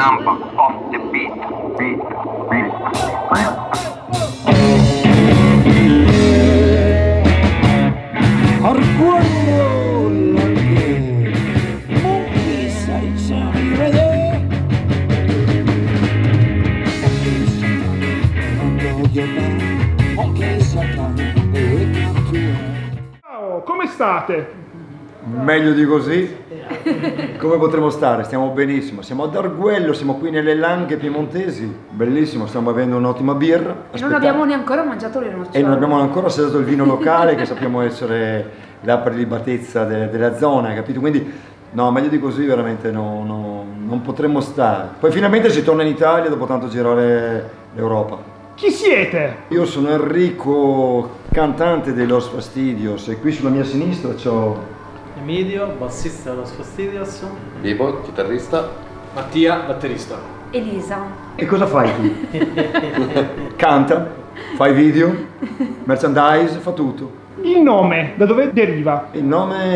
number of the beat. Argüello larghe, monchi sariciani vede, monchi sariciani Ciao, come state? Meglio di così, come potremmo stare? Stiamo benissimo, siamo ad Arguello, siamo qui nelle Langhe piemontesi, bellissimo, stiamo bevendo un'ottima birra. E non abbiamo neanche mangiato le nocciole. E non abbiamo ancora assaggiato il vino locale che sappiamo essere la prelibatezza della zona, capito? Quindi no, meglio di così veramente non potremmo stare. Poi finalmente si torna in Italia dopo tanto girare l'Europa. Chi siete? Io sono Enrico, cantante dei Los Fastidios, e qui sulla mia sinistra c'ho Emilio, bassista dello Fastidios. Bibo, chitarrista. Mattia, batterista. Elisa. E cosa fai tu? Canta, fai video, merchandise, fa tutto. Il nome, da dove deriva? Il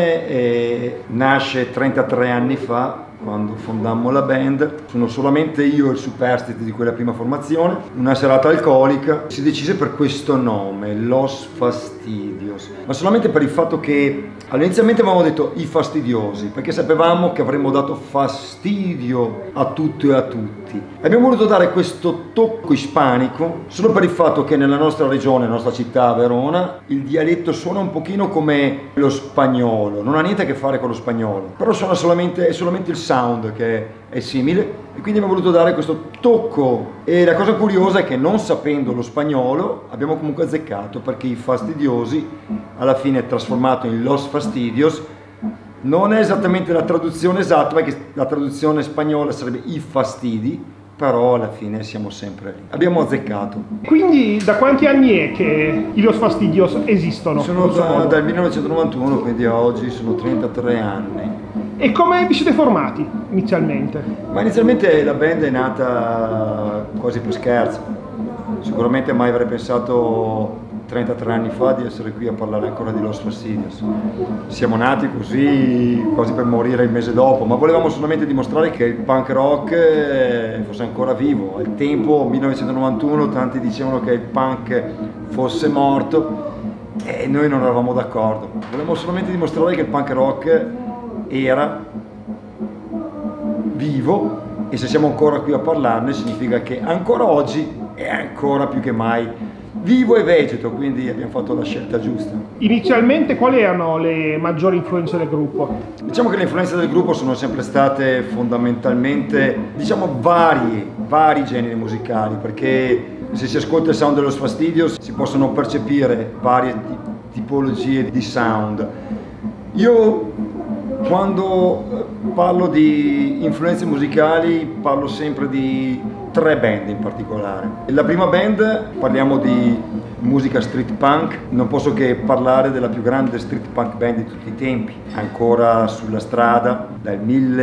nome nasce 33 anni fa, quando fondammo la band. Sono solamente io e il superstite di quella prima formazione. Una serata alcolica si decise per questo nome, Los Fastidios, ma solamente per il fatto che all'inizialmente avevamo detto i fastidiosi, perché sapevamo che avremmo dato fastidio a tutto e a tutti. Abbiamo voluto dare questo tocco ispanico solo per il fatto che nella nostra regione, nella nostra città, Verona, il dialetto suona un pochino come lo spagnolo, non ha niente a che fare con lo spagnolo, però suona è solamente il sound che è simile, e quindi abbiamo voluto dare questo tocco. E la cosa curiosa è che, non sapendo lo spagnolo, abbiamo comunque azzeccato, perché i fastidiosi alla fine è trasformato in Los Fastidios. Non è esattamente la traduzione esatta, perché la traduzione spagnola sarebbe i fastidi, però alla fine siamo sempre lì. Abbiamo azzeccato. Quindi da quanti anni è che i Los Fastidios esistono? Sono dal 1991, quindi a oggi sono 33 anni. E come vi siete formati inizialmente? Ma inizialmente la band è nata quasi per scherzo. Sicuramente mai avrei pensato 33 anni fa di essere qui a parlare ancora di Los Fastidios. Siamo nati così, quasi per morire il mese dopo, ma volevamo solamente dimostrare che il punk rock fosse ancora vivo. Al tempo, 1991, tanti dicevano che il punk fosse morto e noi non eravamo d'accordo. Volevamo solamente dimostrare che il punk rock era vivo, e se siamo ancora qui a parlarne significa che ancora oggi è ancora più che mai vivo e vegeto, quindi abbiamo fatto la scelta giusta. Inizialmente quali erano le maggiori influenze del gruppo? Diciamo che le influenze del gruppo sono sempre state fondamentalmente, diciamo, vari generi musicali, perché se si ascolta il sound dello Fastidios si possono percepire varie tipologie di sound. Io quando parlo di influenze musicali parlo sempre di 3 band in particolare. La prima band, parliamo di musica street punk, non posso che parlare della più grande street punk band di tutti i tempi, ancora sulla strada dal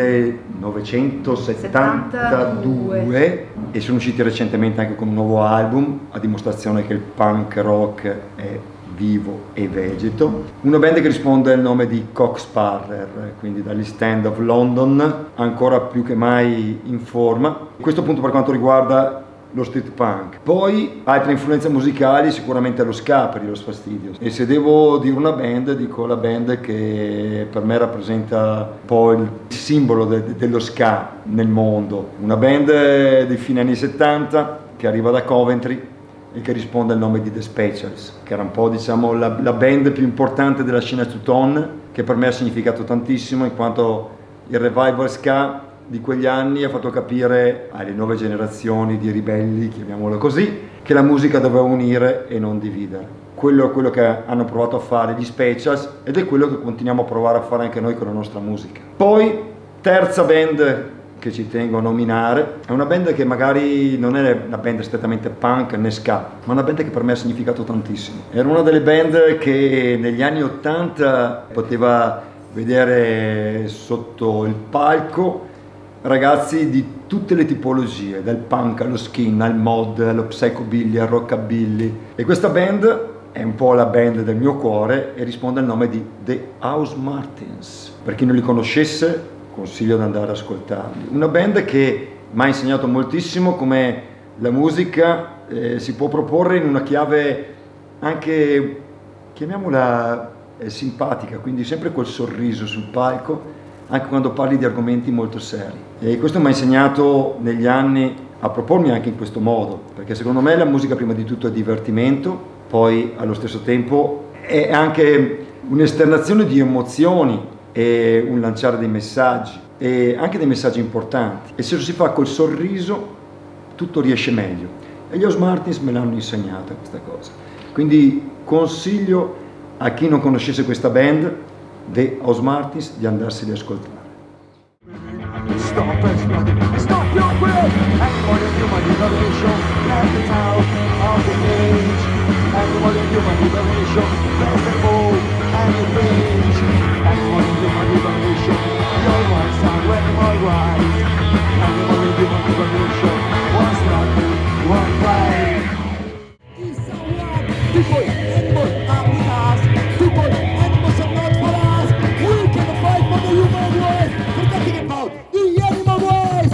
1972, e sono usciti recentemente anche con un nuovo album, a dimostrazione che il punk rock è vivo e vegeto. Una band che risponde al nome di Coxsparrer, quindi dall'East End of London, ancora più che mai in forma. Questo punto per quanto riguarda lo street punk. Poi altre influenze musicali, sicuramente lo ska per i Los Fastidios. E se devo dire una band, dico la band che per me rappresenta un po' il simbolo dello ska nel mondo. Una band di fine anni 70 che arriva da Coventry e che risponde al nome di The Specials, che era un po', diciamo, la band più importante della scena Tuton, che per me ha significato tantissimo, in quanto il revival ska di quegli anni ha fatto capire alle nuove generazioni di ribelli, chiamiamolo così, che la musica doveva unire e non dividere. Quello è quello che hanno provato a fare gli Specials, ed è quello che continuiamo a provare a fare anche noi con la nostra musica. Poi, terza band che ci tengo a nominare, è una band che magari non è una band strettamente punk né ska, ma una band che per me ha significato tantissimo. Era una delle band che negli anni 80 poteva vedere sotto il palco ragazzi di tutte le tipologie, dal punk allo skin, al mod, allo psychobilly, al rockabilly, e questa band è un po' la band del mio cuore e risponde al nome di The Housemartins. Per chi non li conoscesse, consiglio di andare ad ascoltarli. Una band che mi ha insegnato moltissimo come la musica si può proporre in una chiave anche, chiamiamola simpatica, quindi sempre col sorriso sul palco, anche quando parli di argomenti molto seri. E questo mi ha insegnato negli anni a propormi anche in questo modo, perché secondo me la musica prima di tutto è divertimento, poi allo stesso tempo è anche un'esternazione di emozioni e un lanciare dei messaggi, e anche dei messaggi importanti. E se lo si fa col sorriso tutto riesce meglio. E gli House Martins me l'hanno insegnata questa cosa. Quindi consiglio a chi non conoscesse questa band, The House Martins, di andarseli ad ascoltare. Stop your will, anyone in human liberation, at the town of the age. Anyone in human liberation, there's the move and the page. Anyone in human liberation, your rights are animal rights. Anyone in human liberation, one struggle, one fight. It's a war, people, animals are with us. People, animals are not for us. We can fight for the human race, forgetting about the animal race.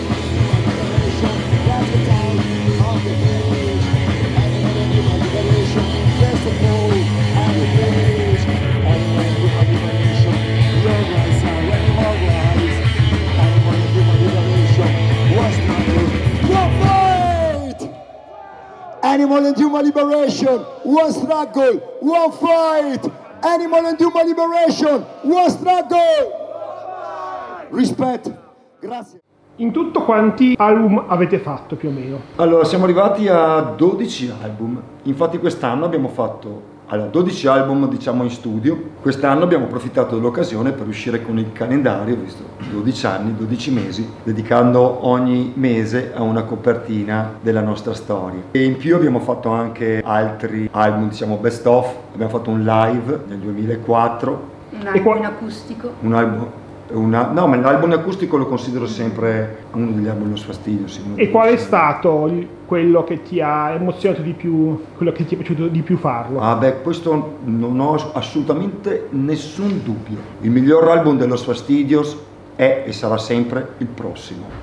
That's the time of the age. Animal and human liberation, there's the move and the page. Animal and human liberation, your rights are animal rights. Animal and human liberation, one struggle, one fight. Animal and human liberation, one struggle, one fight. Animal and human liberation, one struggle. Rispetto. Grazie. In tutto quanti album avete fatto più o meno? Allora, siamo arrivati a 12 album, infatti quest'anno abbiamo fatto 12 album diciamo in studio, quest'anno abbiamo approfittato dell'occasione per uscire con il calendario, visto 12 anni, 12 mesi, dedicando ogni mese a una copertina della nostra storia. E in più abbiamo fatto anche altri album, diciamo best of, abbiamo fatto un live nel 2004. Un album in acustico. Un album... no, ma l'album acustico lo considero sempre uno degli album dello sfastidio. Sì, E qual è stato quello che ti ha emozionato di più, quello che ti è piaciuto di più farlo? Ah beh, questo non ho assolutamente nessun dubbio. Il miglior album dello Sfastidios è e sarà sempre il prossimo.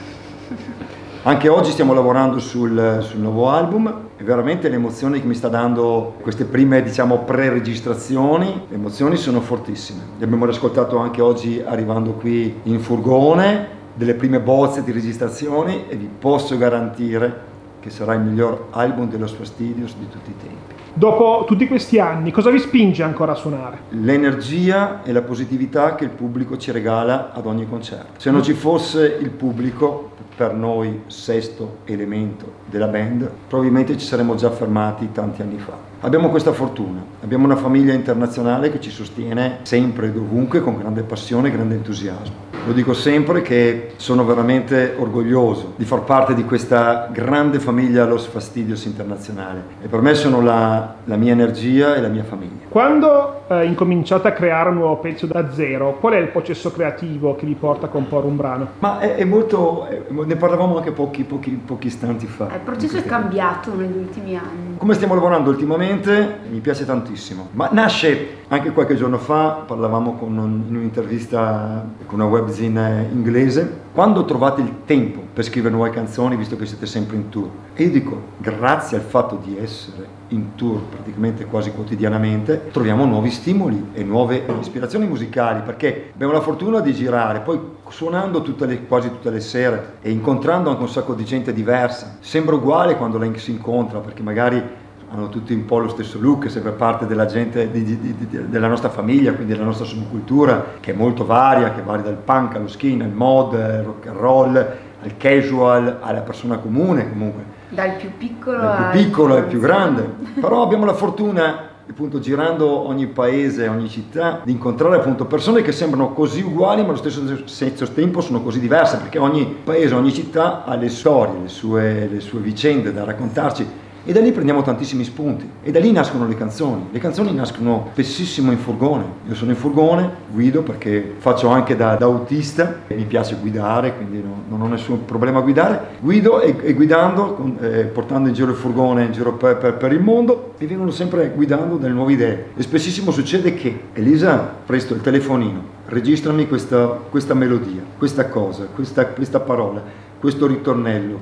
Anche oggi stiamo lavorando sul nuovo album e veramente le emozioni che mi sta dando queste prime, diciamo, pre-registrazioni, le emozioni sono fortissime. Le abbiamo ascoltato anche oggi arrivando qui in furgone, delle prime bozze di registrazioni, e vi posso garantire che sarà il miglior album dello Sfastidios di tutti i tempi. Dopo tutti questi anni, cosa vi spinge ancora a suonare? L'energia e la positività che il pubblico ci regala ad ogni concerto. Se non ci fosse il pubblico, per noi sesto elemento della band, probabilmente ci saremmo già fermati tanti anni fa. Abbiamo questa fortuna, abbiamo una famiglia internazionale che ci sostiene sempre e dovunque con grande passione e grande entusiasmo. Lo dico sempre che sono veramente orgoglioso di far parte di questa grande famiglia Los Fastidios internazionale, e per me sono la mia energia e la mia famiglia. Quando incominciate a creare un nuovo pezzo da zero, qual è il processo creativo che vi porta a comporre un brano? Ma è molto, ne parlavamo anche pochi istanti fa. Il processo è cambiato negli ultimi anni. Come stiamo lavorando ultimamente mi piace tantissimo, ma nasce anche qualche giorno fa, parlavamo in un'intervista con una webzine inglese, quando trovate il tempo per scrivere nuove canzoni, visto che siete sempre in tour. E io dico, grazie al fatto di essere in tour praticamente quasi quotidianamente, troviamo nuovi stimoli e nuove ispirazioni musicali, perché abbiamo la fortuna di girare, poi suonando quasi tutte le sere e incontrando anche un sacco di gente diversa. Sembra uguale quando la si incontra, perché magari hanno tutti un po' lo stesso look, è sempre parte della gente della nostra famiglia, quindi della nostra subcultura, che è molto varia, che varia dal punk allo skin, al mod, al rock and roll, al casual, alla persona comune comunque. Dal più piccolo al più grande. Però abbiamo la fortuna, appunto, girando ogni paese, ogni città, di incontrare appunto persone che sembrano così uguali ma allo stesso tempo sono così diverse, perché ogni paese, ogni città ha le storie, le sue vicende da raccontarci. E da lì prendiamo tantissimi spunti e da lì nascono le canzoni. Le canzoni nascono spessissimo in furgone. Io sono in furgone, guido perché faccio anche da autista e mi piace guidare, quindi non ho nessun problema a guidare. Guido e guidando, portando in giro il furgone, in giro per il mondo, mi vengono sempre guidando delle nuove idee. E spessissimo succede che Elisa, presto il telefonino, registrami questa melodia, questa cosa, questa parola. questo ritornello,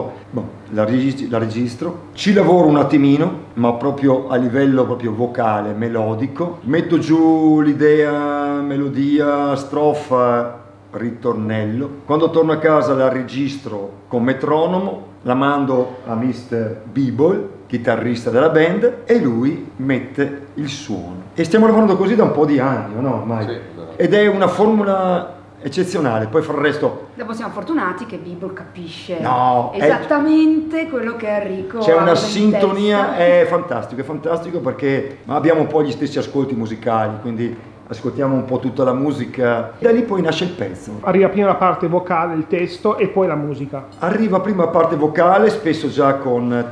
la registro, ci lavoro un attimino, ma proprio a livello proprio vocale, melodico, metto giù l'idea, melodia, strofa, ritornello. Quando torno a casa la registro con metronomo, la mando a Mr. B-Ball, chitarrista della band, e lui mette il suono. E stiamo lavorando così da un po' di anni, no? Ormai. Sì, Ed è una formula eccezionale, poi fa il resto. Dopo siamo fortunati che B-Ball capisce No, esattamente quello che Enrico c'è una aveva in sintonia, testa. è fantastico perché abbiamo un po' gli stessi ascolti musicali, quindi ascoltiamo un po' tutta la musica, da lì poi nasce il pezzo. Arriva prima la parte vocale, il testo e poi la musica. Arriva prima la parte vocale, spesso già con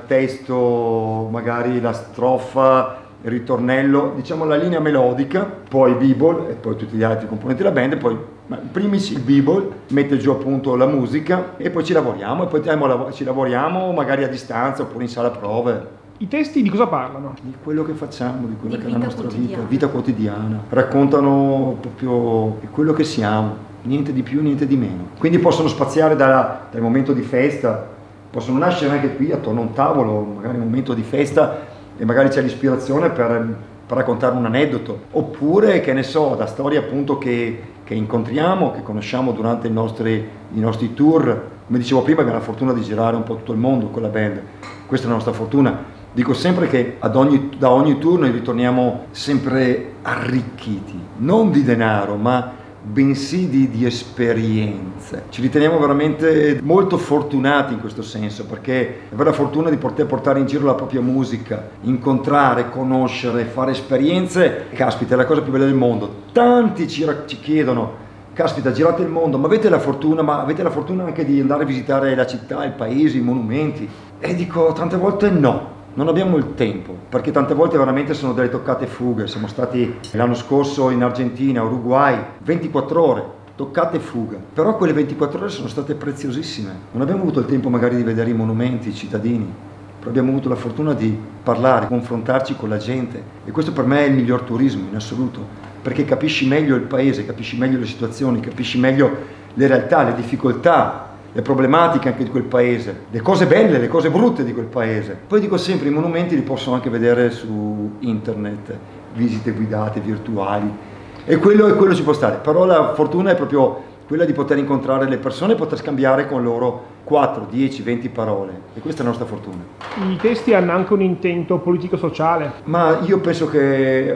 testo, magari la strofa, il ritornello, diciamo la linea melodica, poi B-Ball e poi tutti gli altri componenti della band, e poi in primis il B-Ball mette giù appunto la musica e poi ci lavoriamo, e poi ci lavoriamo magari a distanza oppure in sala prove. I testi di cosa parlano? Di quello che facciamo, di quella Di che è la vita nostra quotidiana. vita quotidiana. Raccontano proprio quello che siamo, niente di più, niente di meno. Quindi possono spaziare dal momento di festa, possono nascere anche qui attorno a un tavolo, magari un momento di festa, e magari c'è l'ispirazione per raccontare un aneddoto, oppure che ne so, da storie appunto che incontriamo, che conosciamo durante i nostri tour. Come dicevo prima, abbiamo la fortuna di girare un po' tutto il mondo con la band, questa è la nostra fortuna. Dico sempre che da ogni tour noi ritorniamo sempre arricchiti, non di denaro, ma bensì di esperienze. Ci riteniamo veramente molto fortunati in questo senso, perché avere la fortuna di poter portare in giro la propria musica, incontrare, conoscere, fare esperienze, caspita, è la cosa più bella del mondo. Tanti ci chiedono: caspita, girate il mondo, ma avete la fortuna anche di andare a visitare la città, il paese, i monumenti? E dico tante volte no. Non abbiamo il tempo, perché tante volte veramente sono delle toccate fughe. Siamo stati l'anno scorso in Argentina, Uruguay, 24 ore, toccate e fuga. Però quelle 24 ore sono state preziosissime. Non abbiamo avuto il tempo magari di vedere i monumenti, i cittadini, però abbiamo avuto la fortuna di parlare, confrontarci con la gente. E questo per me è il miglior turismo in assoluto, perché capisci meglio il paese, capisci meglio le situazioni, capisci meglio le realtà, le difficoltà, le problematiche anche di quel paese, le cose belle, le cose brutte di quel paese. Poi dico sempre, i monumenti li possono anche vedere su internet, visite guidate, virtuali, e quello ci può stare. Però la fortuna è proprio quella di poter incontrare le persone e poter scambiare con loro 4, 10, 20 parole, e questa è la nostra fortuna. I testi hanno anche un intento politico-sociale. Ma io penso che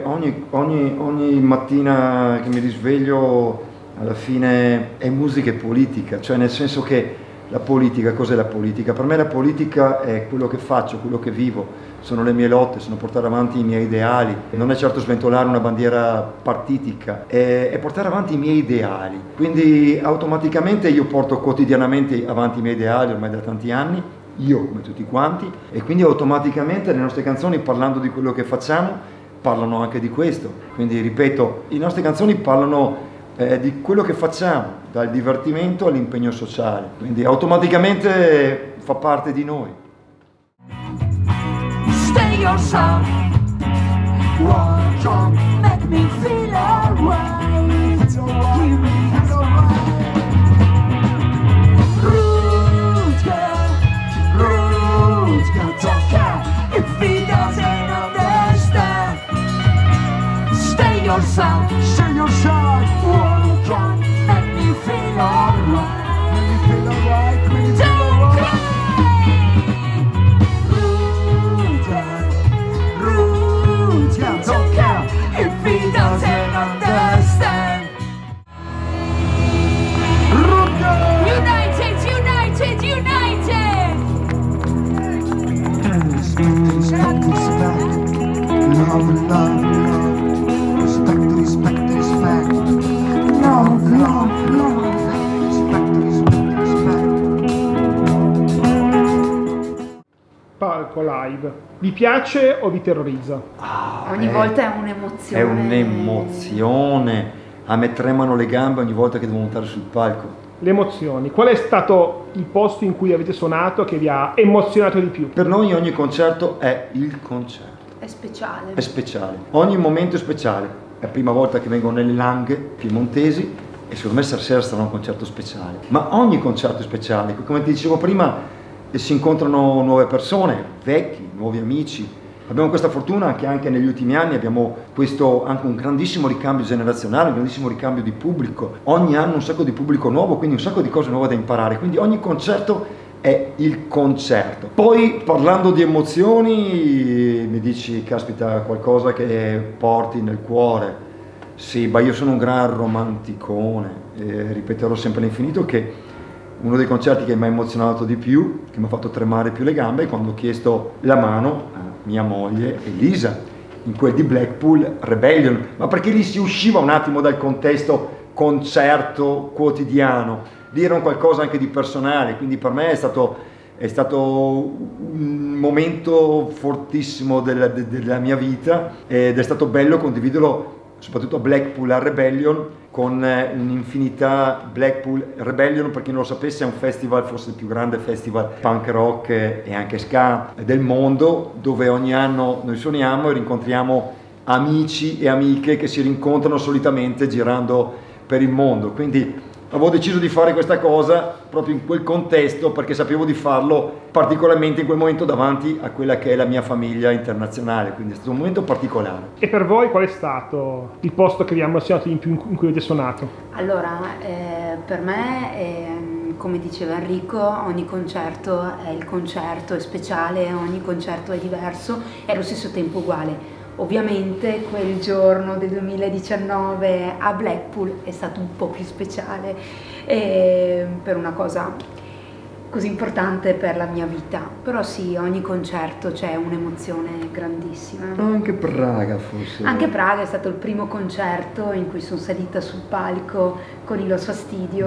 ogni mattina che mi risveglio, alla fine è musica e politica, cioè nel senso che la politica, cos'è la politica? Per me la politica è quello che faccio, quello che vivo, sono le mie lotte, sono portare avanti i miei ideali, non è certo sventolare una bandiera partitica, è portare avanti i miei ideali. Quindi automaticamente io porto quotidianamente avanti i miei ideali ormai da tanti anni, io come tutti quanti, e quindi automaticamente le nostre canzoni, parlando di quello che facciamo, parlano anche di questo. Quindi ripeto, le nostre canzoni parlano di quello che facciamo, dal divertimento all'impegno sociale, quindi automaticamente fa parte di noi. Stay yourself, walk on, make me feel alright. It's alright, it's alright. Rude girl, don't care if he doesn't understand. Stay yourself, stay yourself, walk on, make me feel alright. Make me feel alright, make me feel alright. Rude girl, don't care if he doesn't understand. United, united, united. Respect, respect, love, love, love. Respect, respect, respect. Love, love, love. Respect, respect, respect. Palco live. Vi piace o vi terrorizza? Ogni volta è un'emozione. È un'emozione. A me tremano le gambe ogni volta che devo montare sul palco. Le emozioni. Qual è stato il posto in cui avete suonato che vi ha emozionato di più? Per noi ogni concerto è il concerto. È speciale. È speciale. Ogni momento è speciale. È la prima volta che vengo nelle Langhe piemontesi e secondo me stasera sarà un concerto speciale, ma ogni concerto è speciale, come ti dicevo prima, si incontrano nuove persone, vecchi, nuovi amici. Abbiamo questa fortuna che anche negli ultimi anni abbiamo questo anche un grandissimo ricambio generazionale, un grandissimo ricambio di pubblico, ogni anno un sacco di pubblico nuovo, quindi un sacco di cose nuove da imparare, quindi ogni concerto è il concerto. Poi parlando di emozioni mi dici, caspita, qualcosa che porti nel cuore. Sì, io sono un gran romanticone, ripeterò sempre all'infinito che uno dei concerti che mi ha emozionato di più, che mi ha fatto tremare più le gambe, è quando ho chiesto la mano a mia moglie Elisa, in quel di Blackpool Rebellion, ma perché lì si usciva un attimo dal contesto concerto quotidiano, lì era un qualcosa anche di personale, quindi per me è stato un momento fortissimo della mia vita ed è stato bello condividerlo soprattutto a Blackpool a Rebellion con un'infinità. Blackpool Rebellion, per chi non lo sapesse, è un festival, forse il più grande festival punk rock e anche ska del mondo, dove ogni anno noi suoniamo e rincontriamo amici e amiche che si rincontrano solitamente girando per il mondo. Quindi avevo deciso di fare questa cosa proprio in quel contesto perché sapevo di farlo particolarmente in quel momento davanti a quella che è la mia famiglia internazionale, quindi è stato un momento particolare. E per voi qual è stato il posto che vi ha emozionato di più in cui avete suonato? Allora, per me, come diceva Enrico, ogni concerto è il concerto, è speciale, ogni concerto è diverso e allo stesso tempo uguale. Ovviamente quel giorno del 2019 a Blackpool è stato un po' più speciale per una cosa così importante per la mia vita, però sì, ogni concerto c'è un'emozione grandissima. Anche Praga forse. Anche Praga è stato il primo concerto in cui sono salita sul palco con i Los Fastidios.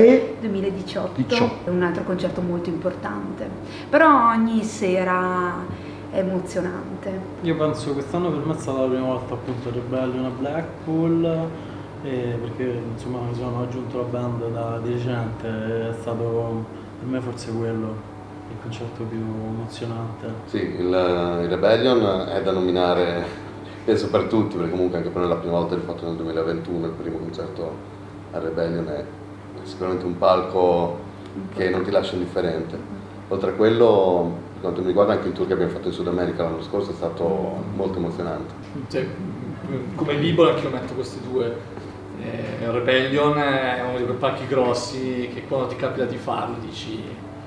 2018. È un altro concerto molto importante, però ogni sera è emozionante. Io penso che quest'anno per me è stata la prima volta appunto Rebellion a Blackpool, perché insomma mi sono aggiunto la band da dirigente, è stato per me forse quello il concerto più emozionante. Sì, il Rebellion è da nominare, penso per tutti, perché comunque anche per me la prima volta l'ho fatto nel 2021, il primo concerto a Rebellion è sicuramente un palco che non ti lascia indifferente. Oltre a quello, per quanto mi riguarda, anche il tour che abbiamo fatto in Sud America l'anno scorso è stato molto emozionante. Cioè, come Bibbia anche io metto questi due. Rebellion è uno di quei palchi grossi che quando ti capita di farlo dici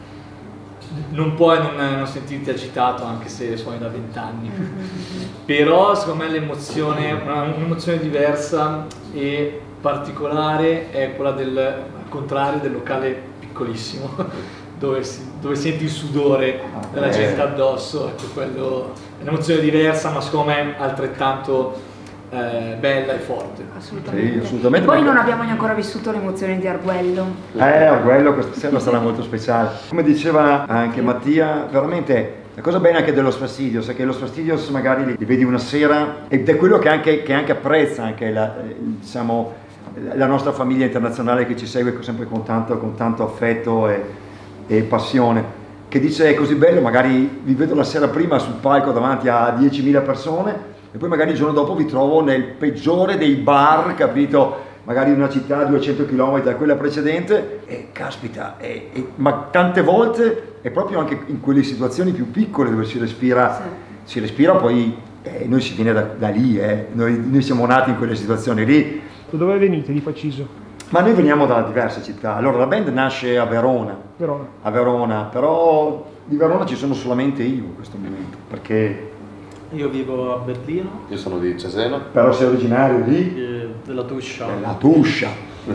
non puoi non sentirti agitato anche se suoni da 20 anni. Però secondo me l'emozione, un'emozione diversa e particolare è quella al contrario del locale piccolissimo dove senti il sudore della gente addosso. Ecco, quello è un'emozione diversa ma secondo me altrettanto bella e forte. Assolutamente. Sì, assolutamente. E poi non abbiamo ancora vissuto l'emozione di Arguello. Arguello questa sera sarà molto speciale. Come diceva anche Mattia, veramente la cosa bella anche dello Fastidios è che lo Fastidios magari li vedi una sera ed è quello che anche apprezza anche diciamo, la nostra famiglia internazionale che ci segue sempre con tanto affetto e passione, che dice è così bello, magari vi vedo la sera prima sul palco davanti a 10.000 persone e poi magari il giorno dopo vi trovo nel peggiore dei bar, capito? Magari in una città a 200 km da quella precedente e caspita, ma tante volte è proprio anche in quelle situazioni più piccole dove si respira, sì. Si respira poi noi si viene da lì, noi siamo nati in quelle situazioni lì. Da dove venite di preciso? Ma noi veniamo da diverse città. Allora la band nasce a Verona. A Verona, però di Verona ci sono solamente io in questo momento, perché io vivo a Berlino. Io sono di Cesena. Però sei originario di? Della Tuscia. Della Tuscia.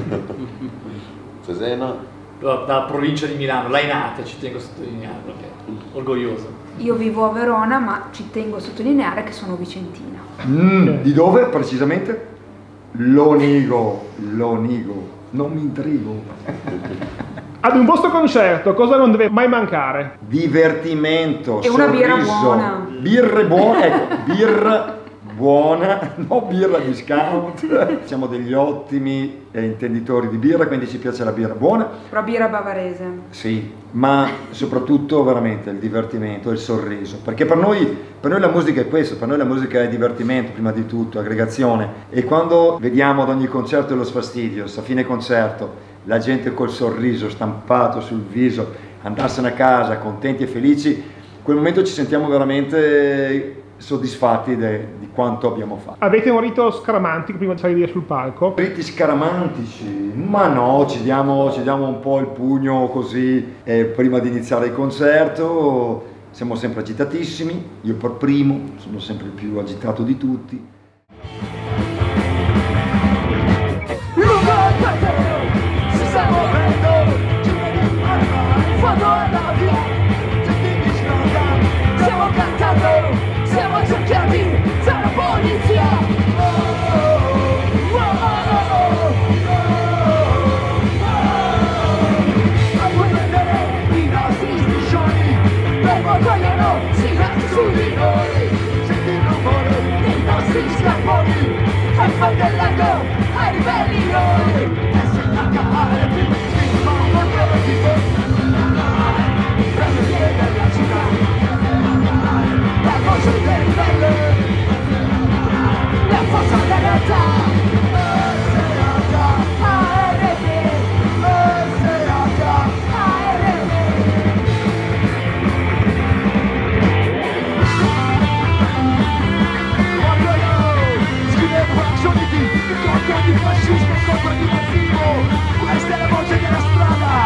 Cesena. Dalla provincia di Milano, Lainate, ci tengo a sottolineare perché orgoglioso. Io vivo a Verona, ma ci tengo a sottolineare che sono vicentina. Di dove precisamente? Lonigo, non mi intrigo. Ad un vostro concerto cosa non deve mai mancare? Divertimento, e una birra buona. Birre buone, ecco, birra buona, no birra discount, siamo degli ottimi intenditori di birra, quindi ci piace la birra buona. Però birra bavarese. Sì, ma soprattutto veramente il divertimento, il sorriso, perché per noi la musica è questo, per noi la musica è divertimento prima di tutto, aggregazione, e quando vediamo ad ogni concerto dello Sfastidio, a fine concerto, la gente col sorriso stampato sul viso, andarsene a casa contenti e felici, in quel momento ci sentiamo veramente soddisfatti di quanto abbiamo fatto. Avete un rito scaramantico prima di salire sul palco? Riti scaramantici? Ma no, ci diamo un po' il pugno così prima di iniziare il concerto, siamo sempre agitatissimi, io per primo sono sempre il più agitato di tutti. Lungo il quartiere si sta muovendo, fondo alla via, sentimi sfondare, stiamo cantando, siamo cerchiati dalla polizia. A vuoi vedere i nostri striscioni, per vogliono silenzio su di noi, senti il rumore dei nostri scarponi, e fa dell'eco ai ribelli noi. SHARP, scrivo con loro tipo, per le vie della città, la voce del ribelle, la forza della realtà. Contro di fascismo, contro di razzismo, questa è la voce della strada.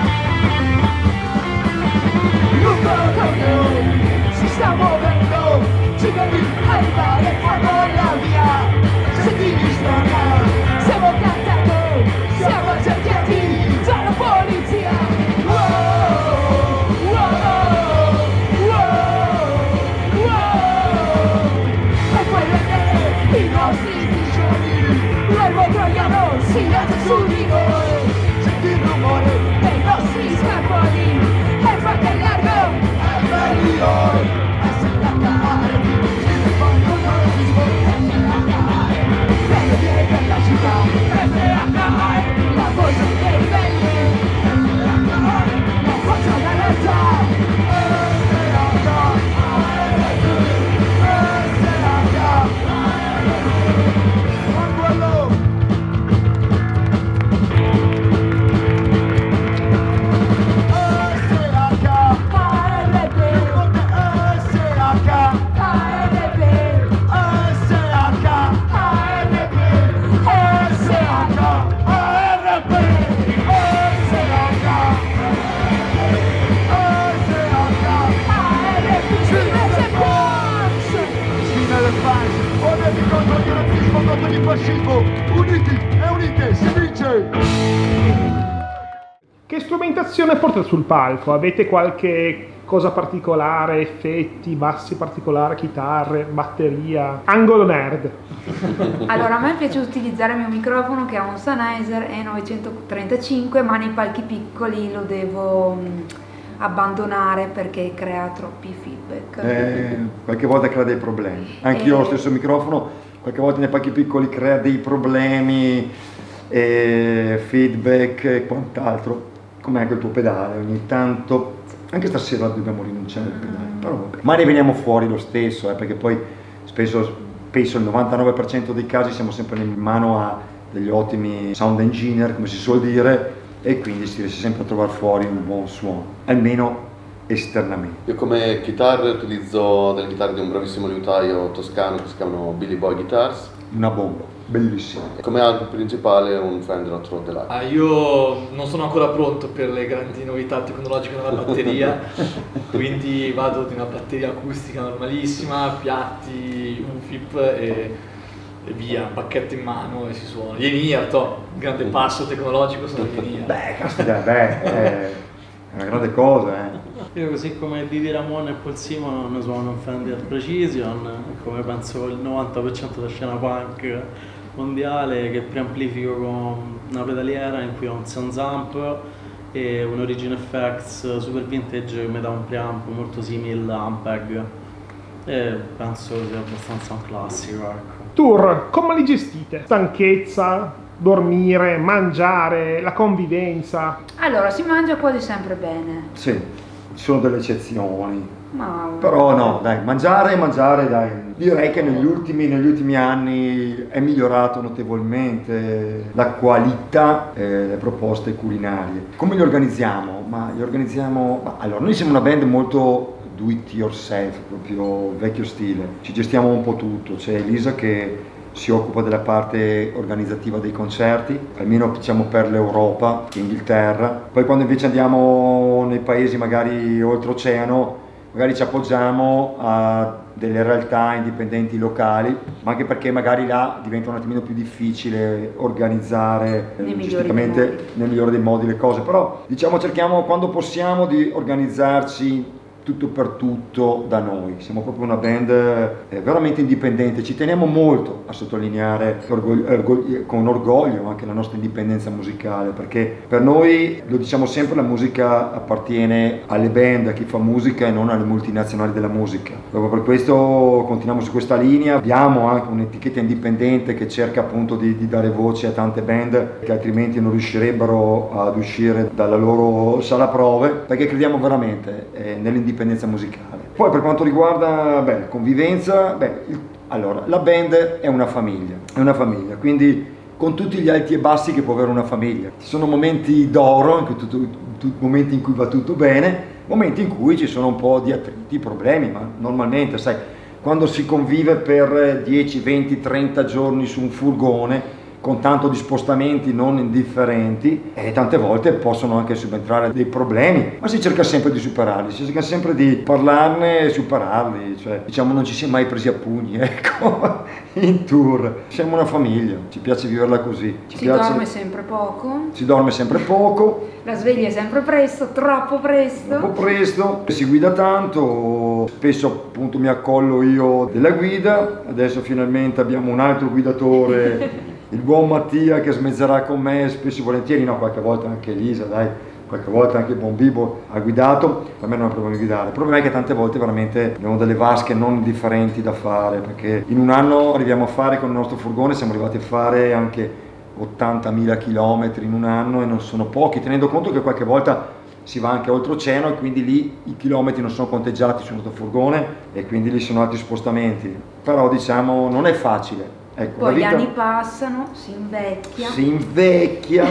Lungo il corridoio si sta muovendo, ci vedi arrivare quando la via. Sentimi suonare, stiamo cantando, siamo cerchiati dalla polizia. Wow, wow, wow, wow. E puoi vedere i nostri l'erbo troiano si alza su di noi, senti il rumore dei nostri scarponi, e fa che largo è belli noi. SHARP, scrive con loro tipo, per le vie della città. SHARP, la voce dei ribelli, la forza della realtà. Contro di fascismo, uniti e unite si vince! Che strumentazione portate sul palco? Avete qualche cosa particolare, effetti, bassi particolari, chitarre, batteria? Angolo nerd. Allora, a me piace utilizzare il mio microfono che è un Sennheiser E935, ma nei palchi piccoli lo devo abbandonare perché crea troppi feedback. Qualche volta crea dei problemi. Anch'io ho lo stesso microfono, qualche volta nei palchi piccoli crea dei problemi, feedback e quant'altro. Come anche il tuo pedale, ogni tanto, anche stasera dobbiamo rinunciare al pedale, però vabbè. Ma ne veniamo fuori lo stesso, perché poi spesso, penso il 99% dei casi siamo sempre in mano a degli ottimi sound engineer, come si suol dire, e quindi si riesce sempre a trovare fuori un buon suono, almeno esternamente. Io come chitarre utilizzo delle chitarre di un bravissimo liutaio toscano che si chiamano Billy Boy Guitars. Una bomba, bellissima. E come album principale un Fender Rhodes Deluxe. Io non sono ancora pronto per le grandi novità tecnologiche nella batteria, quindi vado di una batteria acustica normalissima, piatti, un FIP e via, bacchetto in mano e si suona. Gli in-ear, un grande passo tecnologico sono gli in-ear. Beh, caspita, è una grande cosa, Io così come Didi Ramone e Paul Simon suono un Fender Precision, come penso il 90% della scena punk mondiale, che preamplifico con una pedaliera in cui ho un Sounds Amp e un Origin FX super vintage che mi dà un preamp molto simile a Ampeg. E penso sia abbastanza un classico, ecco. Tour, come li gestite? Stanchezza, dormire, mangiare, la convivenza? Allora, si mangia quasi sempre bene. Sì, ci sono delle eccezioni. Ma Però no, dai, mangiare, dai. Direi che negli ultimi anni è migliorato notevolmente la qualità delle proposte culinarie. Come li organizziamo? Allora, noi siamo una band molto do it yourself, proprio vecchio stile. Ci gestiamo un po' tutto. C'è Elisa che si occupa della parte organizzativa dei concerti, almeno diciamo per l'Europa, Inghilterra. Poi quando invece andiamo nei paesi magari oltreoceano, magari ci appoggiamo a delle realtà indipendenti locali, ma anche perché magari là diventa un attimino più difficile organizzare logisticamente nel migliore dei modi le cose, però diciamo cerchiamo quando possiamo di organizzarci tutto per tutto da noi. Siamo proprio una band veramente indipendente, ci teniamo molto a sottolineare con orgoglio anche la nostra indipendenza musicale, perché per noi, lo diciamo sempre, la musica appartiene alle band, a chi fa musica e non alle multinazionali della musica. Proprio per questo continuiamo su questa linea, abbiamo anche un'etichetta indipendente che cerca appunto di dare voce a tante band che altrimenti non riuscirebbero ad uscire dalla loro sala prove, perché crediamo veramente nell'indipendenza musicale. Poi per quanto riguarda convivenza, allora la band è una famiglia, quindi con tutti gli alti e bassi che può avere una famiglia. Ci sono momenti d'oro, momenti in cui va tutto bene, momenti in cui ci sono un po' di attriti, problemi, ma normalmente, sai, quando si convive per 10, 20, 30 giorni su un furgone, con tanto di spostamenti non indifferenti, e tante volte possono anche subentrare dei problemi, ma si cerca sempre di superarli, si cerca sempre di parlarne e superarli, cioè diciamo non ci si è mai presi a pugni, ecco, in tour. Siamo una famiglia, ci piace viverla così. Dorme sempre poco. Si dorme sempre poco. La sveglia è sempre presto, troppo presto. Si guida tanto, spesso appunto mi accollo io della guida, adesso finalmente abbiamo un altro guidatore, il buon Mattia, che smezzerà con me spesso e volentieri, no, qualche volta anche Elisa, dai, qualche volta anche il buon Bibo ha guidato, per me non è un problema di guidare. Il problema è che tante volte veramente abbiamo delle vasche non indifferenti da fare, perché in un anno arriviamo a fare con il nostro furgone, siamo arrivati a fare anche 80.000 chilometri in un anno, e non sono pochi, tenendo conto che qualche volta si va anche oltreoceano e quindi lì i chilometri non sono conteggiati sul nostro furgone e quindi lì sono altri spostamenti. Però diciamo non è facile. Ecco, poi gli anni passano, si invecchia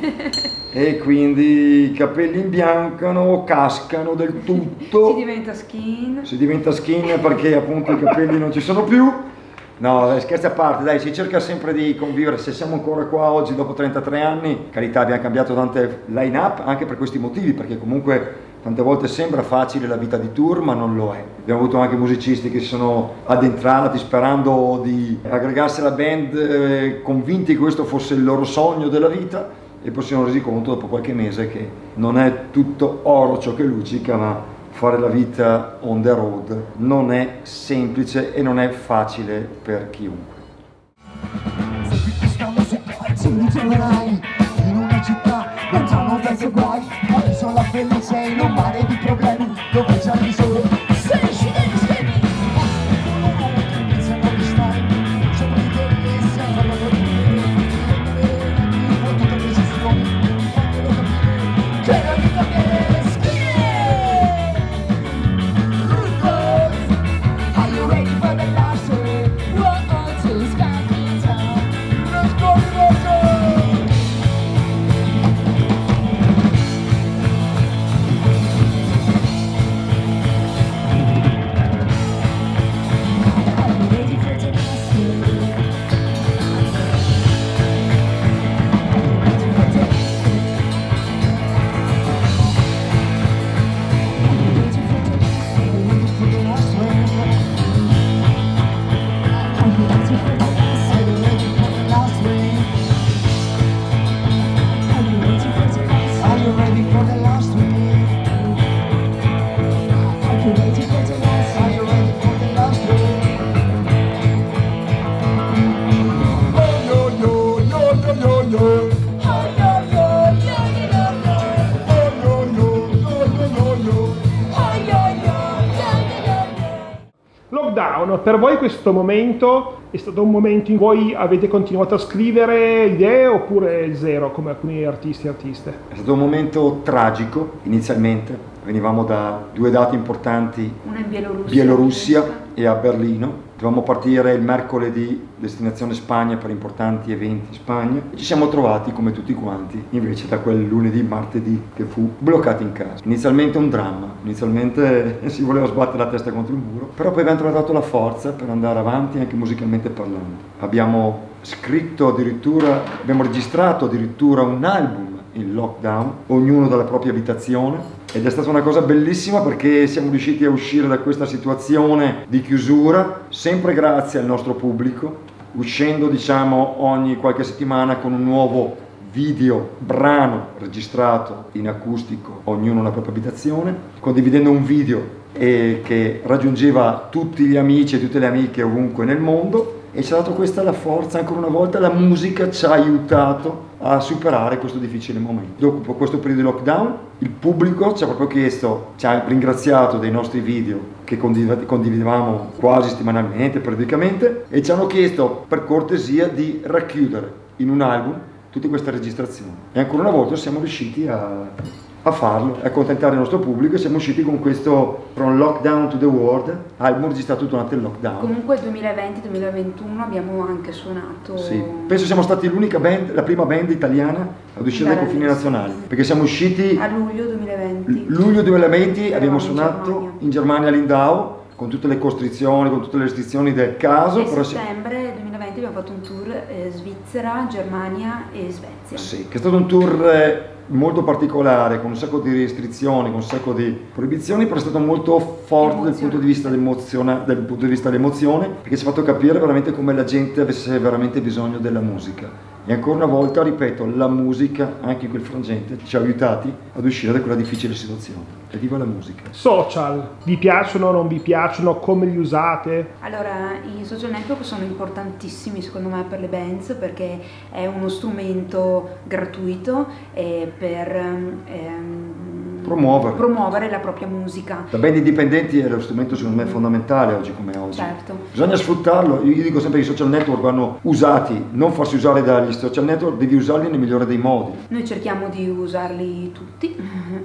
e quindi i capelli imbiancano, cascano del tutto. Si diventa skin perché appunto i capelli non ci sono più. No, scherzi a parte, dai, si cerca sempre di convivere. Se siamo ancora qua oggi dopo 33 anni, carità, abbiamo cambiato tante line-up anche per questi motivi, perché comunque tante volte sembra facile la vita di tour, ma non lo è. Abbiamo avuto anche musicisti che si sono addentrati sperando di aggregarsi alla band, convinti che questo fosse il loro sogno della vita, e poi si sono resi conto dopo qualche mese che non è tutto oro ciò che luccica, ma fare la vita on the road non è semplice e non è facile per chiunque. Ti troverai in una città lontano dai tuoi guai, un'isola felice in un mare di problemi dove c'è il sole. lockdown, per voi questo momento è stato un momento in cui avete continuato a scrivere idee oppure zero come alcuni artisti e artiste? È stato un momento tragico inizialmente, venivamo da due date importanti, Una in Bielorussia e a Berlino. Dovevamo partire il mercoledì, destinazione Spagna per importanti eventi in Spagna, e ci siamo trovati come tutti quanti invece da quel lunedì, martedì che fu bloccati in casa. Inizialmente un dramma, inizialmente si voleva sbattere la testa contro il muro, però poi abbiamo trovato la forza per andare avanti anche musicalmente parlando. Abbiamo scritto addirittura, abbiamo registrato addirittura un album in lockdown, ognuno dalla propria abitazione, ed è stata una cosa bellissima perché siamo riusciti a uscire da questa situazione di chiusura, sempre grazie al nostro pubblico, uscendo diciamo ogni qualche settimana con un nuovo video, brano registrato in acustico, ognuno nella propria abitazione, condividendo un video che raggiungeva tutti gli amici e tutte le amiche ovunque nel mondo, e ci ha dato questa la forza. Ancora una volta la musica ci ha aiutato a superare questo difficile momento. Dopo questo periodo di lockdown il pubblico ci ha proprio chiesto, ci ha ringraziato dei nostri video che condividevamo quasi settimanalmente, periodicamente, e ci hanno chiesto per cortesia di racchiudere in un album tutte queste registrazioni, e ancora una volta siamo riusciti a farlo, a accontentare il nostro pubblico, e siamo usciti con questo From Lockdown to the World, album registrato durante il lockdown. Comunque 2020-2021 abbiamo anche suonato. Sì, penso siamo stati l'unica band, la prima band italiana ad uscire dai confini nazionali, perché siamo usciti a luglio 2020. Luglio 2020 abbiamo in suonato in Germania a Lindau, con tutte le costrizioni, con tutte le restrizioni del caso. E però settembre 2020 abbiamo fatto un tour Svizzera, Germania e Svezia. Sì, che è stato un tour molto particolare, con un sacco di restrizioni, con un sacco di proibizioni, però è stato molto forte dal punto di vista dell'emozione, perché ci ha fatto capire veramente come la gente avesse veramente bisogno della musica. E ancora una volta, ripeto, la musica, anche in quel frangente, ci ha aiutati ad uscire da quella difficile situazione. E viva la musica! Social, vi piacciono o non vi piacciono? Come li usate? Allora, i social network sono importantissimi secondo me per le bands, perché è uno strumento gratuito per promuovere la propria musica. Da band indipendenti è lo strumento secondo me fondamentale oggi come oggi. Certo. Bisogna sfruttarlo. Io dico sempre che i social network vanno usati, non farsi usare dagli social network, devi usarli nel migliore dei modi. Noi cerchiamo di usarli tutti.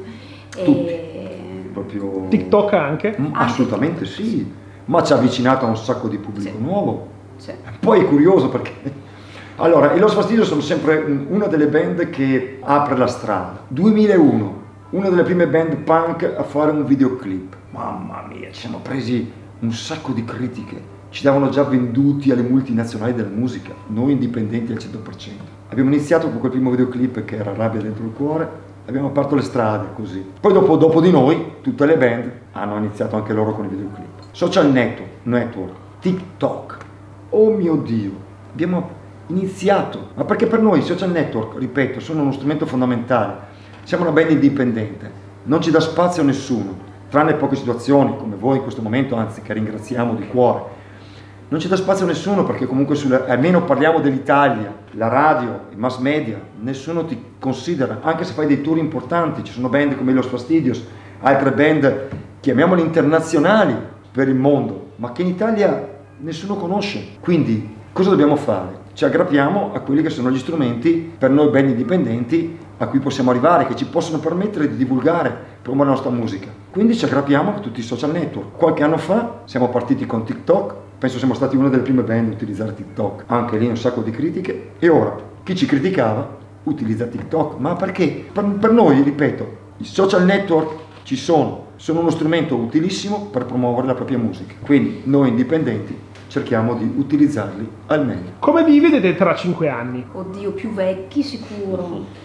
Proprio... TikTok anche? Assolutamente sì, ma ci ha avvicinato a un sacco di pubblico nuovo. Sì. Poi è curioso perché... Allora, i Los Fastidios sono sempre una delle band che apre la strada. 2001, una delle prime band punk a fare un videoclip. Mamma mia, ci siamo presi un sacco di critiche. Ci davano già venduti alle multinazionali della musica, noi indipendenti al 100%. Abbiamo iniziato con quel primo videoclip che era Rabbia dentro il cuore, abbiamo aperto le strade così. Poi dopo di noi, tutte le band hanno iniziato anche loro con i videoclip. Social network, TikTok, oh mio Dio, abbiamo iniziato, ma perché per noi i social network, ripeto, sono uno strumento fondamentale. Siamo una band indipendente, non ci dà spazio a nessuno, tranne poche situazioni come voi in questo momento, anzi che ringraziamo di cuore. Non ci dà spazio a nessuno perché comunque almeno parliamo dell'Italia, la radio, i mass media, nessuno ti considera, anche se fai dei tour importanti. Ci sono band come i Los Fastidios, altre band, chiamiamole internazionali per il mondo, ma che in Italia nessuno conosce. Quindi cosa dobbiamo fare? Ci aggrappiamo a quelli che sono gli strumenti per noi band indipendenti a cui possiamo arrivare, che ci possono permettere di divulgare, promuovere la nostra musica. Quindi ci aggrappiamo a tutti i social network. Qualche anno fa siamo partiti con TikTok, penso siamo stati una delle prime band a utilizzare TikTok, anche lì un sacco di critiche, e ora chi ci criticava utilizza TikTok, ma perché? Per noi, ripeto, i social network ci sono uno strumento utilissimo per promuovere la propria musica, quindi noi indipendenti cerchiamo di utilizzarli al meglio. Come vi vedete tra 5 anni? Oddio, più vecchi sicuro.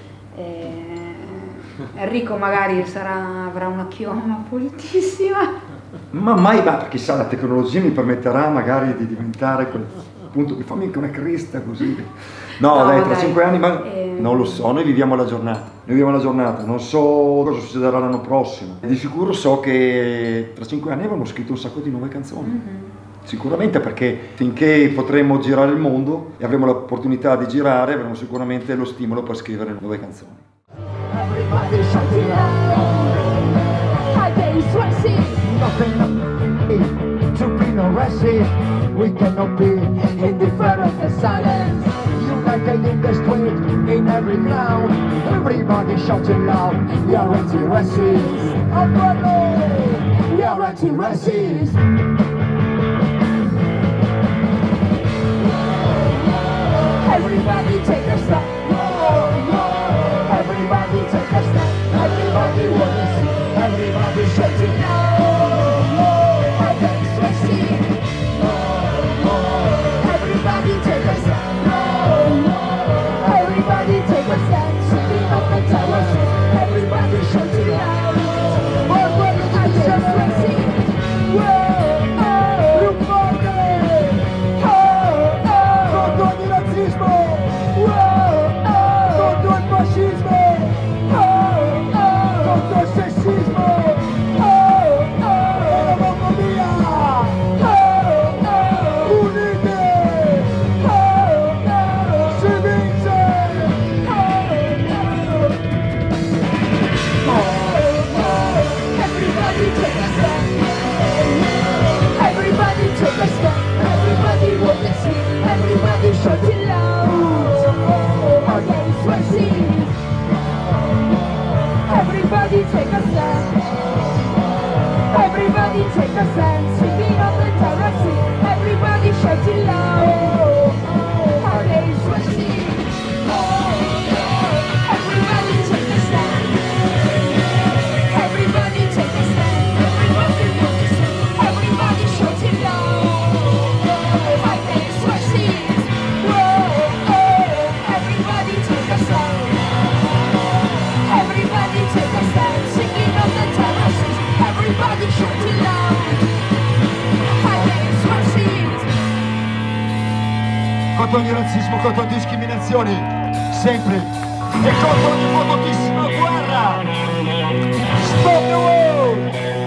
Enrico magari avrà una chioma pulitissima. Ma mai, chissà, la tecnologia mi permetterà magari di diventare quel punto che fammi anche una cresta così. No, dai, tra 5 anni, ma non lo so, noi viviamo la giornata, non so cosa succederà l'anno prossimo. Di sicuro so che tra 5 anni avremo scritto un sacco di nuove canzoni. Sicuramente, perché finché potremo girare il mondo e avremo l'opportunità di girare, avremo sicuramente lo stimolo per scrivere nuove canzoni. Nothing to be no resting. we cannot be indifferent of the silence. United in the street, in every town, everybody shouting loud, we are anti-racist. We are anti-racist. Everybody take a step. Everybody take a step. Everybody wanna see. Everybody shouting loud, against racism. Everybody take a step. Everybody take a stand, singing up the terraces. Everybody shouting loud, against racism. Contro il razzismo, contro il fascismo, contro il sessismo, l'omofobia. Unite, si vince. Everybody take a stand. Everybody take a step. Everybody want to see. Everybody shouting loud against racism. Everybody take a stand. Everybody take a stand. Singing up the terraces. Everybody shouting loud against racism. Everybody take a stand. Everybody take a stand. Everybody want to see. Everybody shouting loud against racism. Everybody take a stand. Everybody take a stand. Singing on the terraces. Everybody shouting loud against racism. Contro ogni razzismo, contro ogni discriminazione, sempre, e contro ogni fototissima guerra. Stop the world!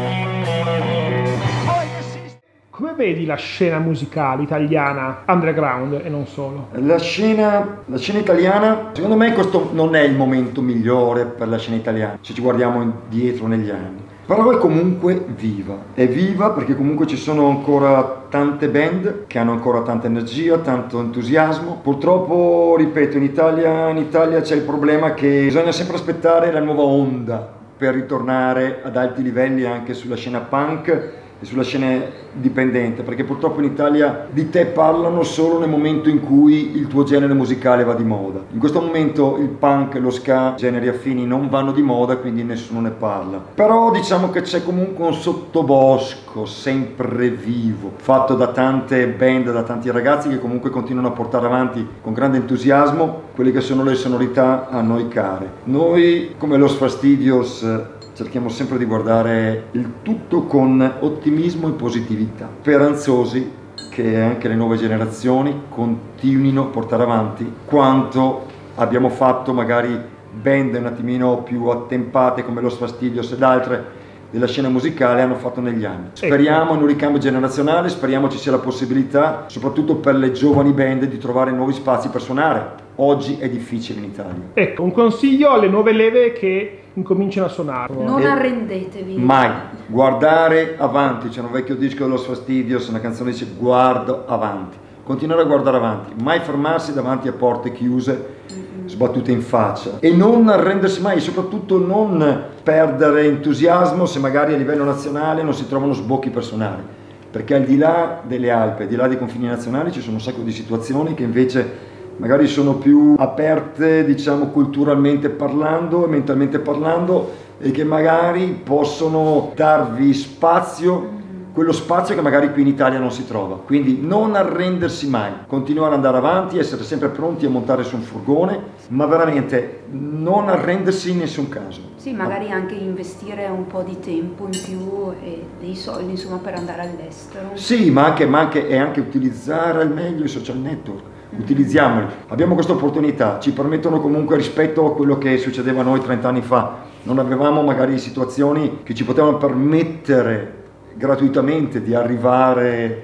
Come vedi la scena musicale italiana underground e non solo? La scena italiana, secondo me questo non è il momento migliore per la scena italiana, se ci guardiamo indietro negli anni. Però è comunque viva. È viva perché comunque ci sono ancora tante band che hanno ancora tanta energia, tanto entusiasmo. Purtroppo, ripeto, in Italia c'è il problema che bisogna sempre aspettare la nuova onda per ritornare ad alti livelli anche sulla scena punk e sulla scena dipendente, perché purtroppo in Italia di te parlano solo nel momento in cui il tuo genere musicale va di moda. In questo momento il punk e lo ska, generi affini, non vanno di moda, quindi nessuno ne parla. Però diciamo che c'è comunque un sottobosco sempre vivo, fatto da tante band, da tanti ragazzi che comunque continuano a portare avanti con grande entusiasmo quelle che sono le sonorità a noi care. Noi, come Los Fastidios, cerchiamo sempre di guardare il tutto con ottimismo e positività, speranzosi che anche le nuove generazioni continuino a portare avanti quanto abbiamo fatto magari band un attimino più attempate come Los Fastidios ed altre della scena musicale hanno fatto negli anni. Speriamo in un ricambio generazionale, speriamo ci sia la possibilità, soprattutto per le giovani band, di trovare nuovi spazi per suonare. Oggi è difficile in Italia. Ecco, un consiglio alle nuove leve che incominciano a suonare. Non arrendetevi. Mai. Guardare avanti. C'è un vecchio disco dello Fastidios, una canzone che dice guardo avanti. Continuare a guardare avanti, mai fermarsi davanti a porte chiuse, sbattute in faccia. E non arrendersi mai, e soprattutto non perdere entusiasmo se magari a livello nazionale non si trovano sbocchi per suonare. Perché al di là delle Alpi, al di là dei confini nazionali, ci sono un sacco di situazioni che invece magari sono più aperte, diciamo, culturalmente parlando e mentalmente parlando, e che magari possono darvi spazio, quello spazio che magari qui in Italia non si trova. Quindi non arrendersi mai, continuare ad andare avanti, essere sempre pronti a montare su un furgone, ma veramente non arrendersi in nessun caso. Sì, magari anche investire un po' di tempo in più e dei soldi, insomma, per andare all'estero. Sì, ma anche utilizzare al meglio i social network. Utilizziamoli, abbiamo questa opportunità, ci permettono comunque, rispetto a quello che succedeva a noi 30 anni fa, non avevamo magari situazioni che ci potevano permettere gratuitamente di arrivare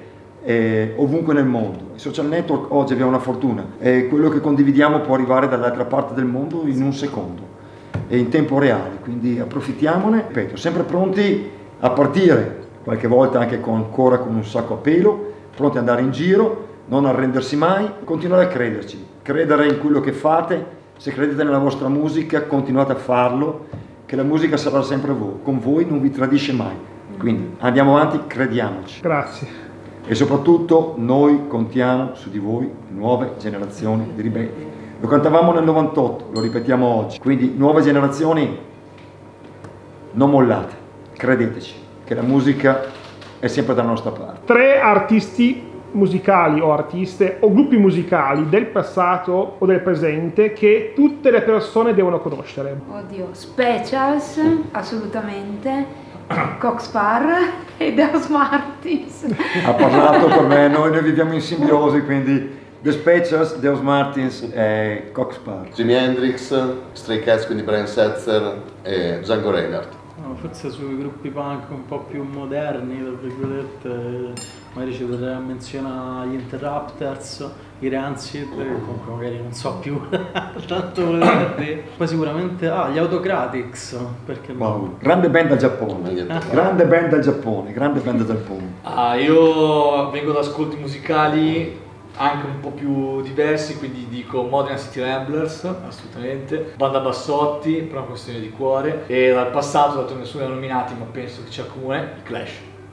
ovunque nel mondo. I social network oggi abbiamo una fortuna e quello che condividiamo può arrivare dall'altra parte del mondo in un secondo e in tempo reale, quindi approfittiamone, ripeto, sempre pronti a partire, qualche volta anche ancora con un sacco a pelo, pronti ad andare in giro, non arrendersi mai, continuare a crederci, credere in quello che fate, se credete nella vostra musica continuate a farlo, che la musica sarà sempre con voi, non vi tradisce mai. Quindi andiamo avanti, crediamoci. Grazie. E soprattutto noi contiamo su di voi, nuove generazioni di ribelli. Lo cantavamo nel 98, lo ripetiamo oggi. Quindi nuove generazioni, non mollate, credeteci, che la musica è sempre dalla nostra parte. 3 artisti musicali o artiste o gruppi musicali del passato o del presente che tutte le persone devono conoscere. Oddio, Specials, assolutamente, Coxpar e The Smarties. Ha parlato per me, noi viviamo in simbiosi, quindi The Specials, Deus Martins e Coxpar. Jimi Hendrix, Stray Cats, quindi Brian Setzer e Django Reinhardt. No, forse sui gruppi punk un po' più moderni, tra virgolette, magari ci potrei menzionare gli Interrupters, i Rancid, comunque magari non so più tanto volete. Poi sicuramente gli Autocratics, perché no? Wow. Grande band dal Giappone, grande band dal Giappone, grande band dal Giappone. Io vengo da ascolti musicali anche un po' più diversi, quindi dico Modena City Ramblers, assolutamente, Banda Bassotti, per una questione di cuore, e dal passato, dato che nessuno li ha nominati, ma penso che ci accomuna, i Clash.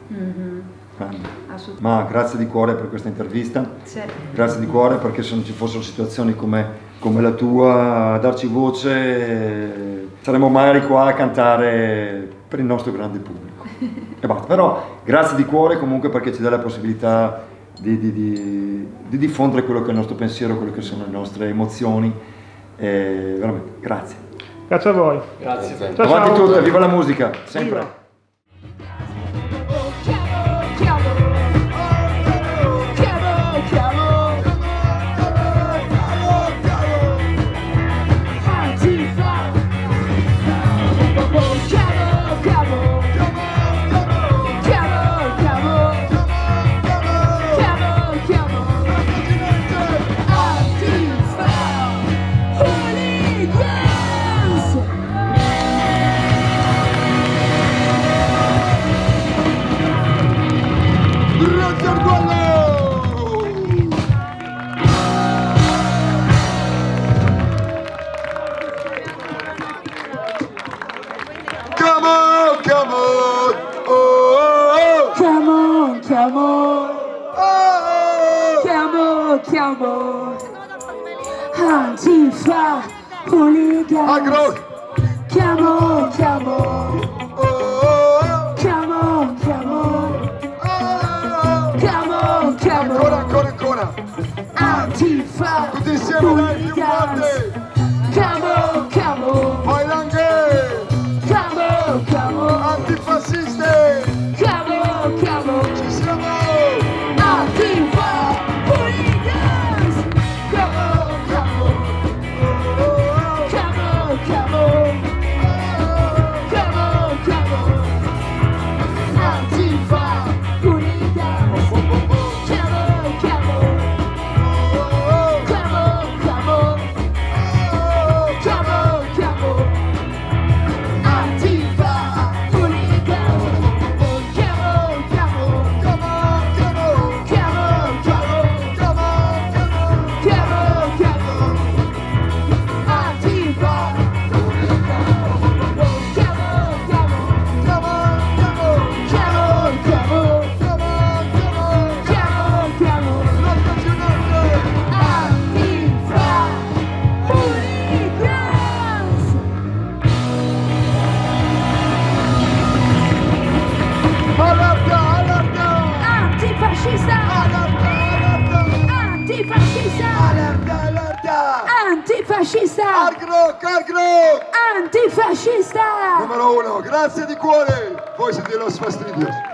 Ma grazie di cuore per questa intervista, grazie di cuore, perché se non ci fossero situazioni come la tua a darci voce saremmo magari qua a cantare per il nostro grande pubblico e basta. Però grazie di cuore comunque, perché ci dà la possibilità di diffondere quello che è il nostro pensiero, quello che sono le nostre emozioni, veramente grazie. Grazie a voi. Grazie. Ciao, Avanti ciao. tutte, viva la musica, sempre. Viva. Chiamo Antifa Hooligans. Chiamo Ancora. Antifa Tutti insieme, dai, più forte. Chiamo Vai Langhe. Antifasciste. Chiamo Ci siamo. Antifa Hooligans. Antifa Hooligans. Antifascista! Hard rock! Antifascista! Numero 1, grazie di cuore! Voi siete los fastidios!